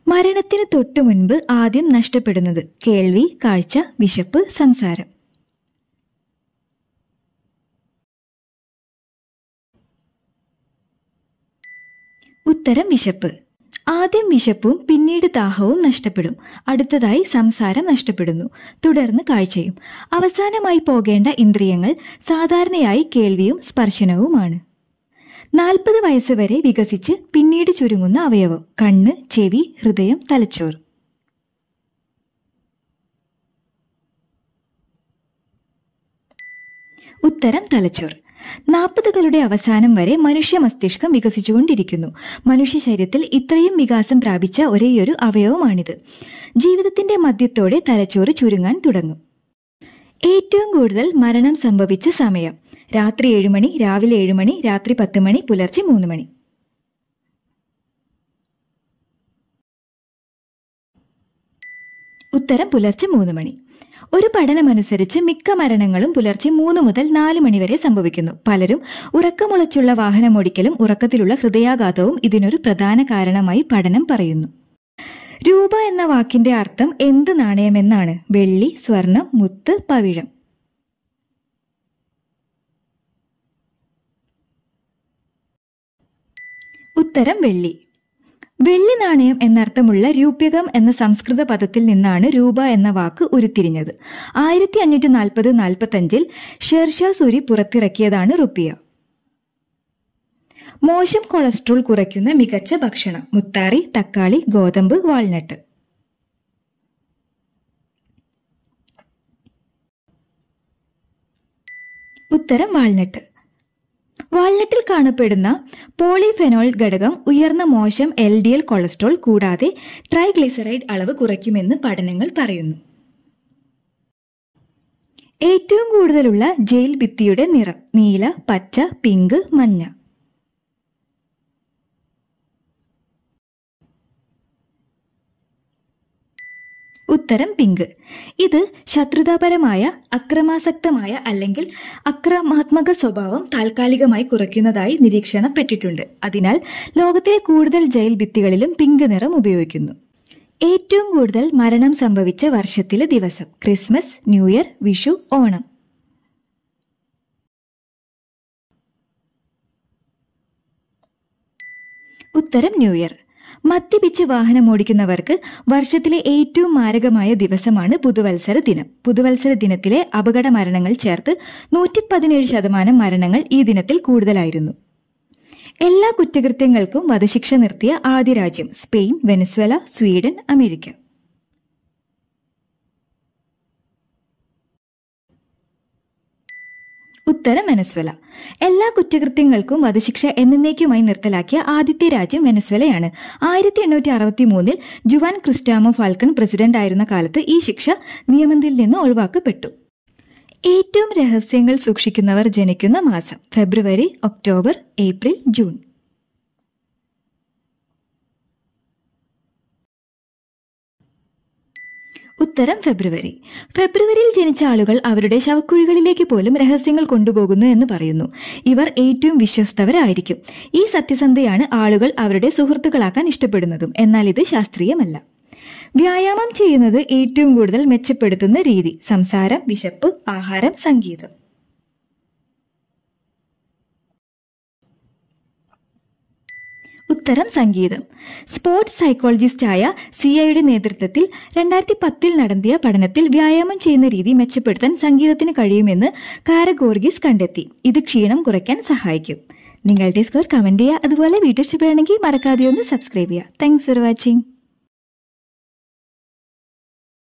മരണത്തിന് തൊട്ടു മുൻപ് ആദ്യം നഷ്ടപ്പെടുന്നത് കേൾവി, കാഴ്ച, വിശപ്പ്, സംസാരം. ഉത്തരം വിശപ്പ്. ആദ്യം വിശപ്പും പിന്നീട് ദാഹവും നഷ്ടപ്പെടും. അടുത്തതായി സംസാരം നഷ്ടപ്പെടുന്നു, തുടർന്ന് കാഴ്ചയും. അവസാനമായി പോകേണ്ട ഇന്ദ്രിയങ്ങൾ സാധാരണയായി കേൾവിയും സ്പർശനവുമാണ്. 40 വയസ്സ് വരെ വികസിച്ച് പിന്നീട് ചുരുങ്ങുന്ന അവയവം കണ്ണ്, ചെവി, ഹൃദയം, തലച്ചോറ്. ഉത്തരം തലച്ചോറ്. 40കളുടെ അവസാനം വരെ മനുഷ്യ മസ്തിഷ്കം വികസിച്ചുകൊണ്ടിരിക്കുന്നു. മനുഷ്യ ശരീരത്തിൽ ഇത്രയും വികാസം പ്രാപിച്ച ഒരേയൊരു അവയവമാണിത്. ജീവിതത്തിന്റെ മധ്യത്തോടെ തലച്ചോറ് ചുരുങ്ങാൻ തുടങ്ങും. ഏറ്റവും കൂടുതൽ മരണം സംഭവിച്ച സമയം രാത്രി 7 മണി, രാവിലെ 7 മണി, രാത്രി 10 മണി, പുലർച്ചെ 3 മണി. ഉത്തരം പുലർച്ചെ 3 മണി. ഒരു പഠനമനുസരിച്ച് മിക്ക മരണങ്ങളും പുലർച്ചെ 3 മുതൽ 4 മണി വരെ സംഭവിക്കുന്നു. പലരും ഉറക്കമുളച്ചുള്ള വാഹനമോടിക്കലും ഉറക്കത്തിലുള്ള ഹൃദയാഘാതവും ഇതിനൊരു പ്രധാന കാരണമായി പഠനം പറയുന്നു. രൂപ എന്ന വാക്കിന്റെ അർത്ഥം എന്ത് നാണയമെന്നാണ്? വെള്ളി, സ്വർണം, മുത്ത്, പവിഴം. ഉത്തരം വെള്ളി. വെള്ളി നാണയം എന്നർത്ഥമുള്ള രൂപ്യകം എന്ന സംസ്കൃത പദത്തിൽ നിന്നാണ് രൂപ എന്ന വാക്ക് ഉരുത്തിരിഞ്ഞത്. 1540-45 ഷേർഷാ സൂരി പുറത്തിറക്കിയതാണ് റുപ്പിയ. മോശം കൊളസ്ട്രോൾ കുറയ്ക്കുന്ന മികച്ച ഭക്ഷണം മുത്താറി, തക്കാളി, ഗോതമ്പ്, വാൾനട്ട്. ഉത്തരം വാൾനട്ട്. വാൾനട്ടിൽ കാണപ്പെടുന്ന പോളിഫെനോൾ ഘടകം ഉയർന്ന മോശം LDL കൊളസ്ട്രോൾ കൂടാതെ ട്രൈഗ്ലിസറൈഡ് അളവ് കുറയ്ക്കുമെന്ന് പഠനങ്ങൾ പറയുന്നു. ഏറ്റവും കൂടുതലുള്ള ജയിൽ ഭിത്തിയുടെ നിറം നീല, പച്ച, പിങ്ക്, മഞ്ഞ. ഉത്തരം പിങ്ക്. ഇത് ശത്രുതാപരമായ, അക്രമാസക്തമായ അല്ലെങ്കിൽ അക്രമാത്മക സ്വഭാവം താൽക്കാലികമായി കുറയ്ക്കുന്നതായി നിരീക്ഷണപ്പെട്ടിട്ടുണ്ട്. അതിനാൽ ലോകത്തിലെ കൂടുതൽ ജയിൽ ഭിത്തികളിലും പിങ്ക് നിറം ഉപയോഗിക്കുന്നു. ഏറ്റവും കൂടുതൽ മരണം സംഭവിച്ച വർഷത്തിലെ ദിവസം Christmas, new year, Vishu, Onam. ഉത്തരം ന്യൂ ഇയർ. മദ്യപിച്ച് വാഹനമോടിക്കുന്നവർക്ക് വർഷത്തിലെ ഏറ്റവും മാരകമായ ദിവസമാണ് പുതുവത്സര ദിനം. പുതുവത്സര ദിനത്തിലെ അപകട മരണങ്ങൾ ചേർത്ത് 117% മരണങ്ങൾ ഈ ദിനത്തിൽ കൂടുതലായിരുന്നു. എല്ലാ കുറ്റകൃത്യങ്ങൾക്കും വധശിക്ഷ നിർത്തിയ ആദ്യ രാജ്യം സ്പെയിൻ, വെനസ്വേല, സ്വീഡൻ, അമേരിക്ക. ഉത്തരം വെനസ്വേല. എല്ലാ കുറ്റകൃത്യങ്ങൾക്കും വധശിക്ഷ എന്നേക്കുമായി നിർത്തലാക്കിയ ആദ്യത്തെ രാജ്യം വെനസ്വേലയാണ്. 1863 ജുവാൻ ക്രിസ്റ്റാമോ ഫാൽക്കൺ പ്രസിഡന്റ് ആയിരുന്ന കാലത്ത് ഈ ശിക്ഷ നിയമത്തിൽ നിന്ന് ഒഴിവാക്കപ്പെട്ടു. ഏറ്റവും രഹസ്യങ്ങൾ സൂക്ഷിക്കുന്നവർ ജനിക്കുന്ന മാസം ഫെബ്രുവരി, ഒക്ടോബർ, ഏപ്രിൽ, ജൂൺ. ഉത്തരം ഫെബ്രുവരി. ഫെബ്രുവരിയിൽ ജനിച്ച ആളുകൾ അവരുടെ ശവക്കുഴികളിലേക്ക് പോലും രഹസ്യങ്ങൾ കൊണ്ടുപോകുന്നു എന്ന് പറയുന്നു. ഇവർ ഏറ്റവും വിശ്വസ്തവരായിരിക്കും. ഈ സത്യസന്ധതയാണ് ആളുകൾ അവരുടെ സുഹൃത്തുക്കളാക്കാൻ ഇഷ്ടപ്പെടുന്നതും. എന്നാൽ ഇത് ശാസ്ത്രീയമല്ല. വ്യായാമം ചെയ്യുന്നത് ഏറ്റവും കൂടുതൽ മെച്ചപ്പെടുത്തുന്ന രീതി സംസാരം, വിശപ്പ്, ആഹാരം, സംഗീതം. ഉത്തരം സംഗീതം. സ്പോർട്സ് സൈക്കോളജിസ്റ്റായ സിയയുടെ നേതൃത്വത്തിൽ 2010 നടത്തിയ പഠനത്തിൽ വ്യായാമം ചെയ്യുന്ന രീതി മെച്ചപ്പെടുത്താൻ സംഗീതത്തിന് കഴിയുമെന്ന് കാരഗോർഗിസ് കണ്ടെത്തി. ഇത് ക്ഷീണം കുറയ്ക്കാൻ സഹായിക്കും. നിങ്ങളുടെ സ്കോർ കമന്റ് ചെയ്യുക. അതുപോലെ വീഡിയോ ഇഷ്ടപ്പെടുകയാണെങ്കിൽ മറക്കാതെ ഒന്ന് സബ്സ്ക്രൈബ് ചെയ്യുക. Thanks for watching.